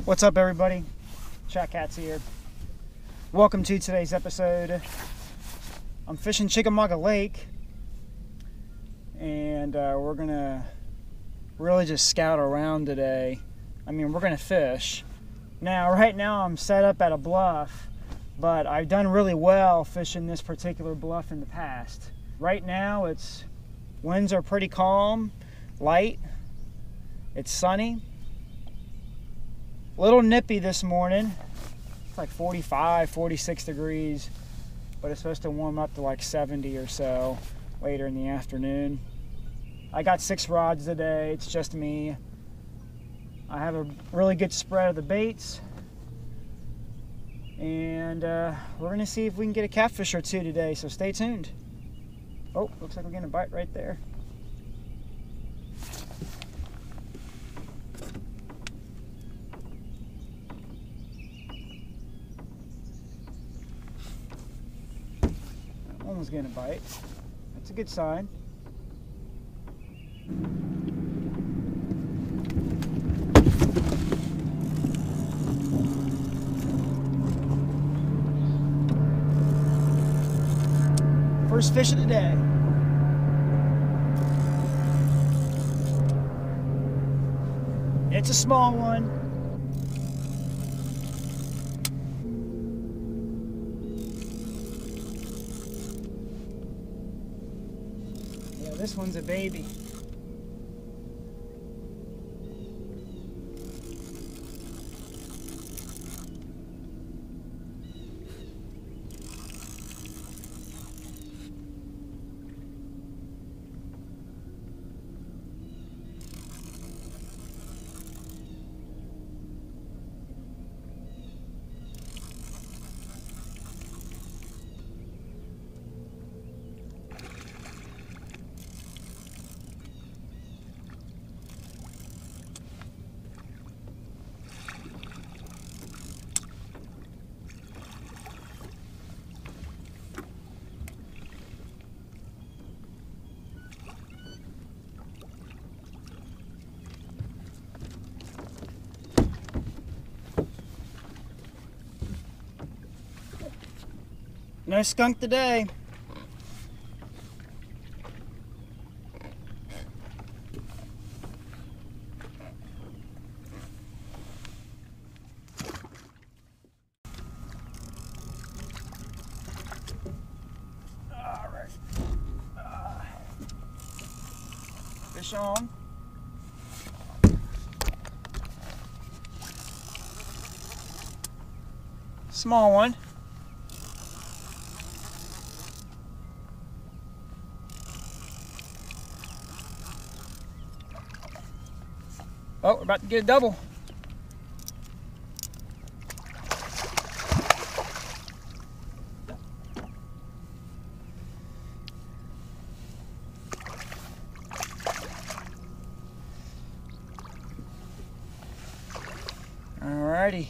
What's up, everybody? Chat's here. Welcome to today's episode. I'm fishing Chickamauga Lake, and we're gonna really just scout around today. We're gonna fish. Now, right now I'm set up at a bluff, but I've done really well fishing this particular bluff in the past. Right now, winds are pretty calm, light. It's sunny. A little nippy this morning. It's like 45, 46 degrees, but it's supposed to warm up to like 70 or so later in the afternoon. I got 6 rods today. It's just me. I have a really good spread of the baits, and we're gonna see if we can get a catfish or two today, so stay tuned. Oh, looks like we're getting a bite right there. That one was getting a bite. That's a good sign. First fish of the day. It's a small one. Yeah, this one's a baby. No skunk today. All right. Fish on. Small one. Oh, we're about to get a double. Alrighty.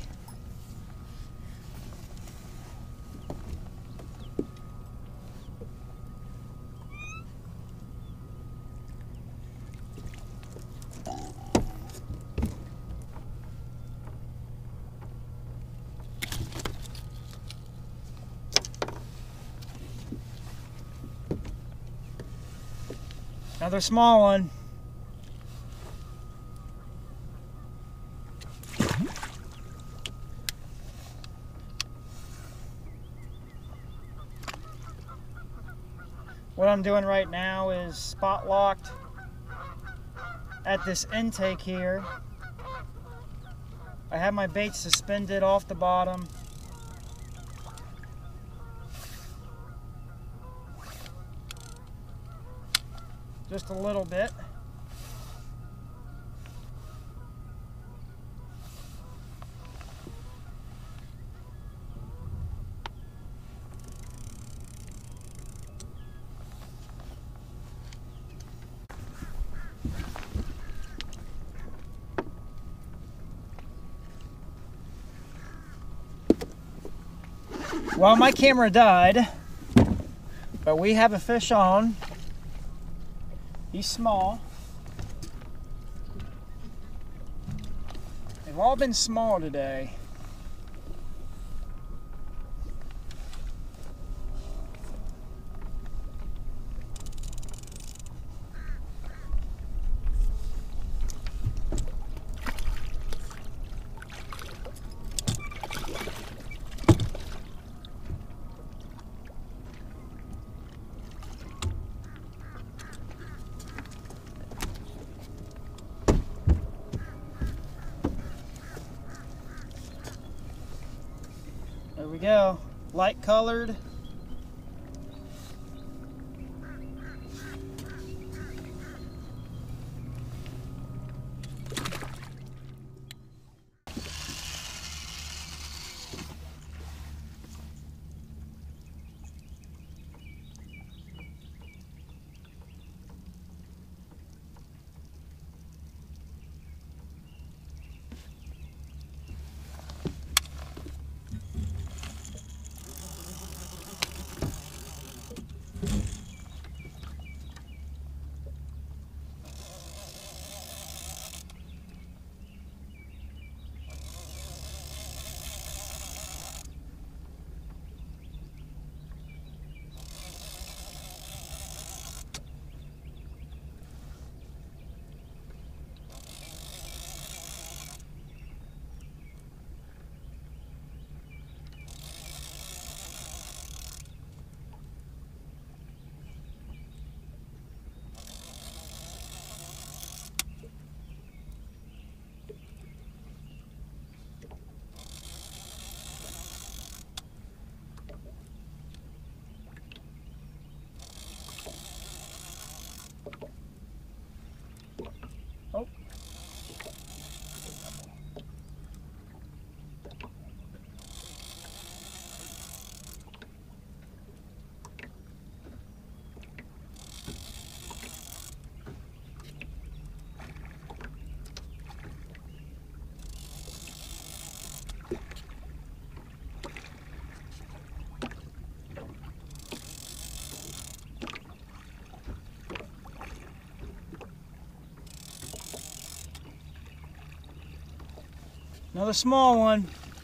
Another small one. What I'm doing right now is spot locked at this intake here. I have my bait suspended off the bottom. Just a little bit. Well, my camera died, but we have a fish on. He's small. They've all been small today. There we go, light colored. Oh. Another small one.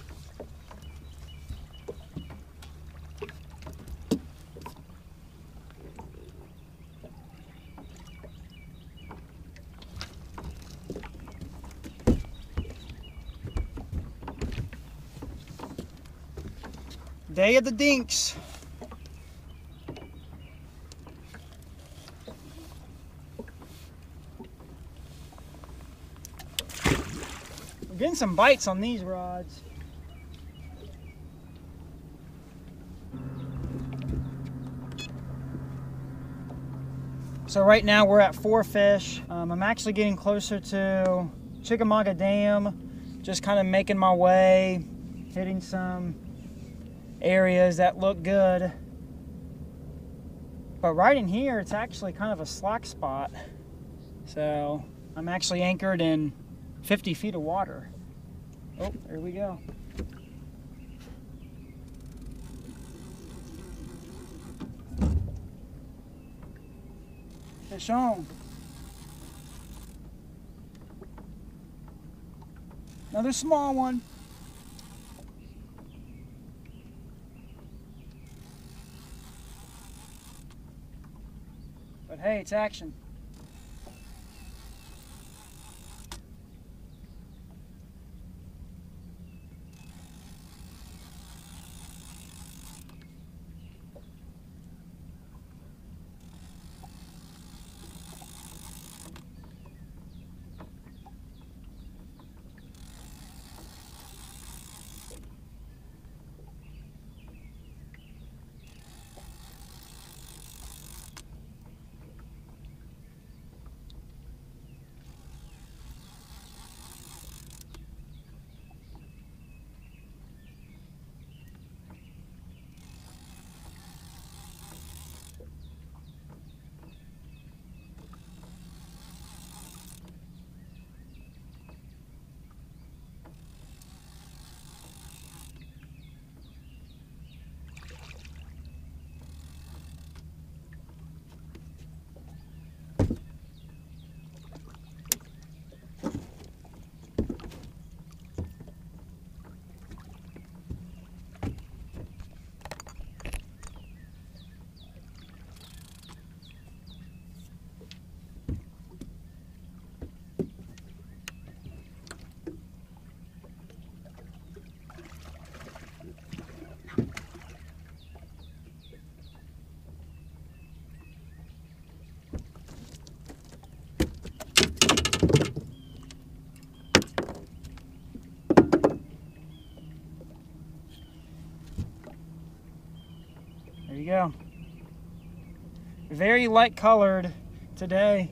Day of the Dinks. We're getting some bites on these rods. So right now we're at 4 fish. I'm actually getting closer to Chickamauga Dam, just kind of making my way, hitting some areas that look good. But right in here, it's actually kind of a slack spot. So I'm actually anchored in 50 feet of water. Oh, there we go. Fish on. Another small one. But hey, it's action. you go. Very light colored today.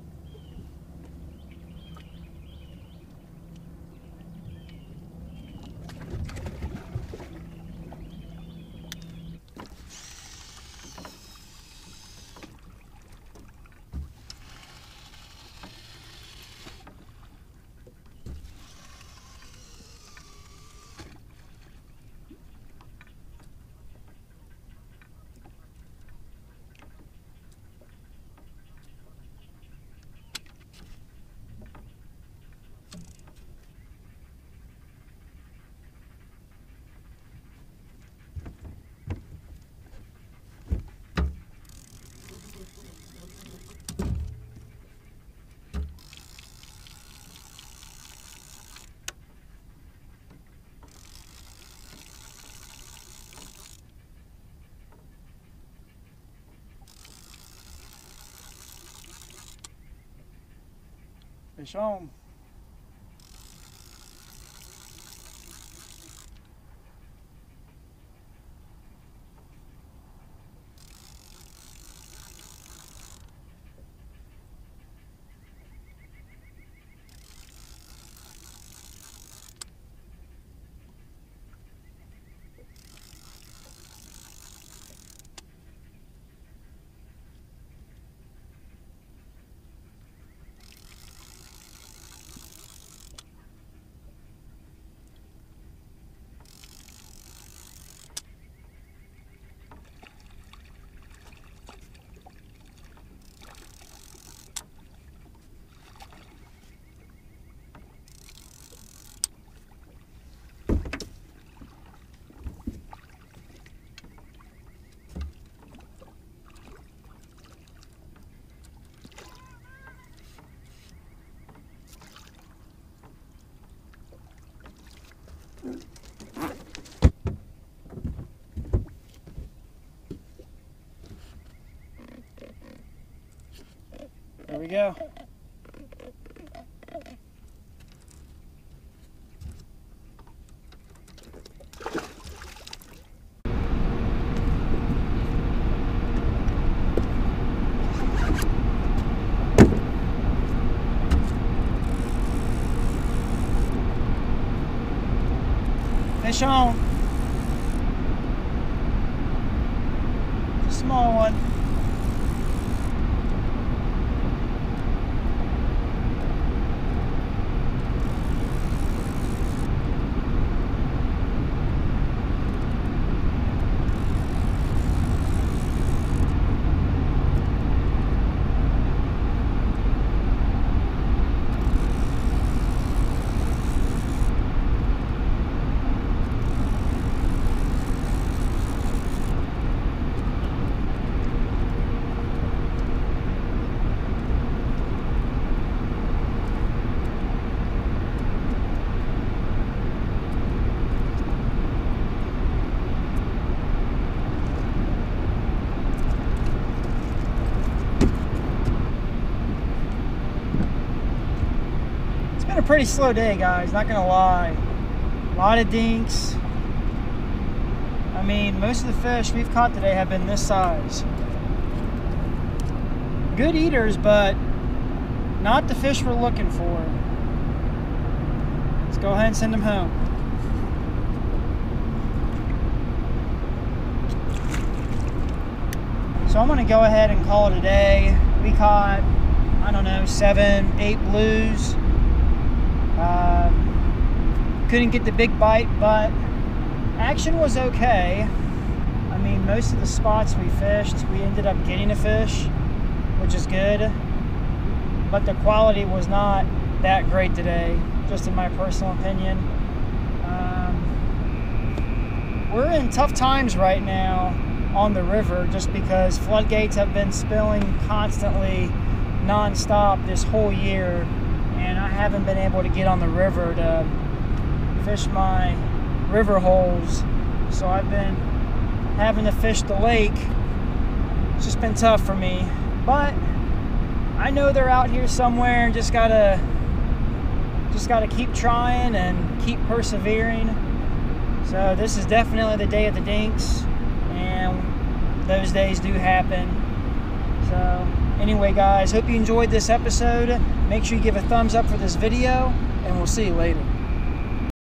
Fish on. There we go. Fish on. It's a small one. Been a pretty slow day, guys, not gonna lie. A lot of dinks. I mean, most of the fish we've caught today have been this size. Good eaters, but not the fish we're looking for. Let's go ahead and send them home. So I'm gonna go ahead and call it a day. We caught, I don't know, 7, 8 blues. Couldn't get the big bite, but action was okay. I mean, most of the spots we fished, we ended up getting a fish, which is good. But the quality was not that great today, just in my personal opinion. We're in tough times right now on the river just because floodgates have been spilling constantly, non-stop this whole year. And I haven't been able to get on the river to fish my river holes, so I've been having to fish the lake. It's just been tough for me, but I know they're out here somewhere and just gotta keep trying and keep persevering. So this is definitely the day of the dinks, and those days do happen. So anyway, guys, hope you enjoyed this episode. Make sure you give a thumbs up for this video, and we'll see you later.